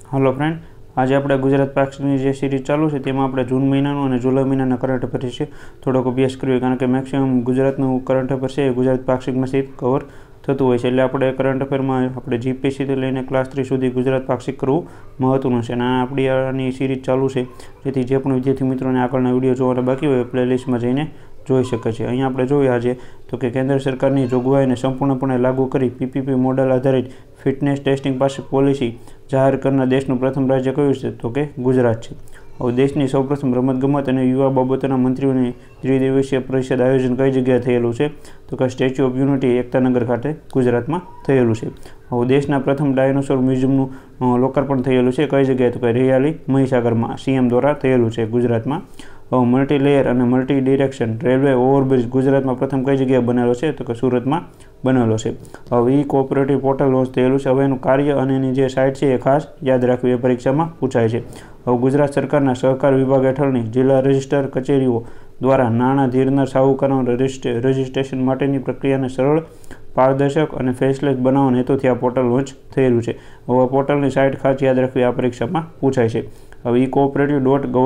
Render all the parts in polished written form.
Hello friend, आज આપણે ગુજરાત પાક્ષિકની જે સિરીઝ ચાલુ છે તેમાં આપણે જૂન મહિનાનું અને જુલાઈ મહિનાના કરંટ અફેર વિશે થોડોક અભ્યાસ કર્યો, કારણ કે મેક્સિમમ ગુજરાતનું કરંટ અફેર છે એ ગુજરાત પાક્ષિકમાં સીટ કવર થતું હોય છે. એટલે આપણે કરંટ અફેરમાં આપણે જીપીએસસીથી લઈને ક્લાસ 3 સુધી ગુજરાત પાક્ષિક કરવું મહત્વનું છે. અને આપણી આની સિરીઝ ચાલુ છે, જેથી જે પણ વિદ્યાર્થી મિત્રોને આગળના વિડીયો જોવાના બાકી હોય પ્લેલિસ્ટમાં જઈને જોઈ શકે છે. અહીંયા આપણે જોઈએ આજે તો કે કેન્દ્ર સરકારની જોગવાઈને સંપૂર્ણપણે લાગુ કરી પીપીપી મોડલ આધારિત ફિટનેસ ટેસ્ટિંગ પાસે પોલિસી જાહેર કરનાર દેશનું પ્રથમ રાજ્ય કયું છે? તો કે ગુજરાત છે. હવે દેશની સૌપ્રથમ રમતગમત અને યુવા બાબતોના મંત્રીઓની ત્રિદિવસીય પરિષદ આયોજન કઈ જગ્યાએ થયેલું છે? તો કે સ્ટેચ્યુ ઓફ યુનિટી એકતાનગર ખાતે ગુજરાતમાં થયેલું છે. હવે દેશના પ્રથમ ડાયનોસોર મ્યુઝિયમનું લોકાર્પણ થયેલું છે કઈ જગ્યાએ? તો કે રિયાલી મહીસાગરમાં સીએમ દ્વારા થયેલું છે ગુજરાતમાં. હવે મલ્ટી લેયર અને મલ્ટી ડિરેક્શન રેલવે ઓવરબ્રિજ ગુજરાતમાં પ્રથમ કઈ જગ્યાએ બનેલો છે? તો કે સુરતમાં બનેલો છે. હવે ઈ કોઓપરેટિવ પોર્ટલ લોન્ચ થયેલું છે. હવે એનું કાર્ય અને એની જે સાઇટ છે એ ખાસ યાદ રાખવી, એ પરીક્ષામાં પૂછાય છે. હવે ગુજરાત સરકારના સહકાર વિભાગ હેઠળની જિલ્લા રજિસ્ટર કચેરીઓ દ્વારા નાણાં ધીરનાર શાહુકારોના રજિસ્ટ્રેશન માટેની પ્રક્રિયાને સરળ, પારદર્શક અને ફેસલેસ બનાવવાના હેતુથી આ પોર્ટલ લોન્ચ થયેલું છે. હવે પોર્ટલની સાઇટ ખાસ યાદ રાખવી, આ પરીક્ષામાં પૂછાય છે. હવે ઈ કોઓપરેટિવ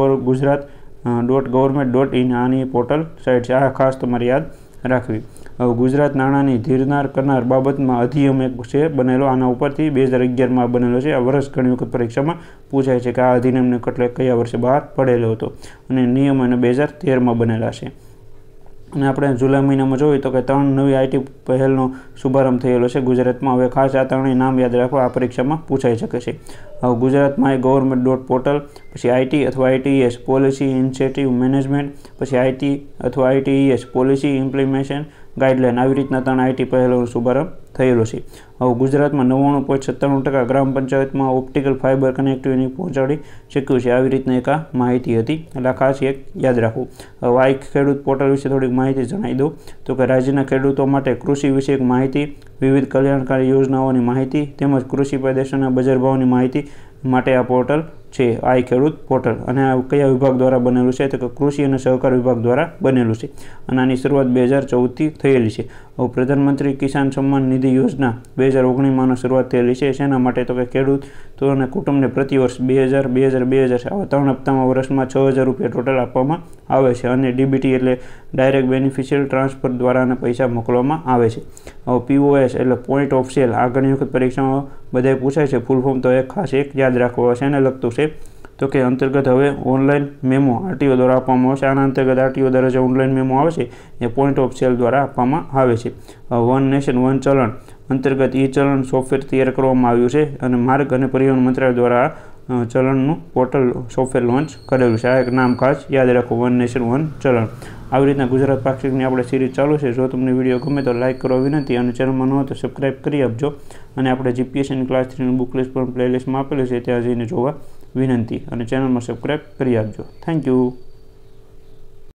.gov.ગુજરાત.gov.in આની પોર્ટલ સાઇટ છે, આ ખાસ તમારે યાદ રાખવી. હવે ગુજરાત નાણાંની ધીરનાર કરનાર બાબતમાં અધિનિયમ એક છે બનેલો, આના ઉપરથી 2011માં બનેલો છે. આ વર્ષ ઘણી વખત પરીક્ષામાં પૂછાય છે કે આ અધિનિયમને કયા વર્ષે બહાર પડેલો હતો, અને નિયમ અને 2013માં બનેલા છે. અને આપણે જુલાઈ મહિનામાં જોઈએ તો કે 3 નવી આઈટી પહેલનો શુભારંભ થયેલો છે ગુજરાતમાં. હવે ખાસ આ 3 નામ યાદ રાખવા, આ પરીક્ષામાં પૂછાઈ શકે છે. હવે ગુજરાતમાં ગવર્મેન્ટ પોર્ટલ, પછી આઈટી અથવા આઈટીઈએસ પોલિસી ઇનિશિયેટિવ મેનેજમેન્ટ, પછી આઈટી અથવા આઈટીઈએસ પોલિસી ઇમ્પ્લિમેન્ટેશન ગાઈડલાઇન, આવી રીતના 3 આઈટી પહેલોનો શુભારંભ થયેલો છે. હવે ગુજરાતમાં 99.97% ગ્રામ પંચાયતમાં ઓપ્ટિકલ ફાઇબર કનેક્ટિવિટી પહોંચાડી શક્યું છે, આવી રીતના એક આ માહિતી હતી. એટલે ખાસ એક યાદ રાખવું. હવે આ ખેડૂત પોર્ટલ વિશે થોડીક માહિતી જણાવી દઉં તો કે રાજ્યના ખેડૂતો માટે કૃષિ વિષયક માહિતી, વિવિધ કલ્યાણકારી યોજનાઓની માહિતી તેમજ કૃષિ પેદાશોના બજાર ભાવની માહિતી માટે આ પોર્ટલ છે, આ ખેડૂત પોર્ટલ. અને આ કયા વિભાગ દ્વારા બનેલું છે? તો કે કૃષિ અને સહકાર વિભાગ દ્વારા બનેલું છે. અને આની શરૂઆત 2014થી થયેલી છે. હવે પ્રધાનમંત્રી કિસાન સન્માન નિધિ યોજના 2019માં શરૂઆત થયેલી છે. શેના માટે? તો કે ખેડૂતો અને કુટુંબને પ્રતિવર્ષ 2000 આવા 3 હપ્તામાં વર્ષમાં 6000 રૂપિયા ટોટલ આપવામાં આવે છે. અને ડીબીટી એટલે ડાયરેક્ટ બેનિફિશિયલ ટ્રાન્સફર દ્વારા અને પૈસા મોકલવામાં આવે છે. હવે પીઓએસ એટલે પોઈન્ટ ઓફ સેલ, આ ઘણી વખત પરીક્ષામાં બધાય પૂછાય છે. ફૂલ ફોર્મ તો ખાસ એક યાદ રાખવું હશે. એને લગતું છે તો કે અંતર્ગત હવે ઓનલાઈન મેમો આરટીઓ દ્વારા આપવામાં આવશે. આના અંતર્ગત આરટીઓ દ્વારા જે ઓનલાઈન મેમો આવે છે એ પોઈન્ટ ઓફ સેલ દ્વારા આપવામાં આવે છે. વન નેશન વન ચલણ અંતર્ગત ઈ ચલણ સોફ્ટવેર તૈયાર કરવામાં આવ્યું છે, અને માર્ગ અને પરિવહન મંત્રાલય દ્વારા ચલણનું પોર્ટલ સોફ્ટવેર લોન્ચ કરેલું છે. આ એક નામ ખાસ યાદ રાખો, વન નેશન વન ચલણ. આવી રીતના ગુજરાત પાક્ષિકની આપણે સિરીઝ ચાલુ છે. જો તમને વિડીયો ગમે તો લાઇક કરવા વિનંતી, અને ચેનલમાં ન હોય તો સબસ્ક્રાઈબ કરી આપજો. અને આપણે જીપીએસસીની ક્લાસ 3ની બુક લિસ્ટ પણ પ્લેલિસ્ટમાં આપેલી છે, ત્યાં જઈને જોવા વિનંતી, અને ચેનલમાં સબસ્ક્રાઈબ કરી આપજો. Thank you.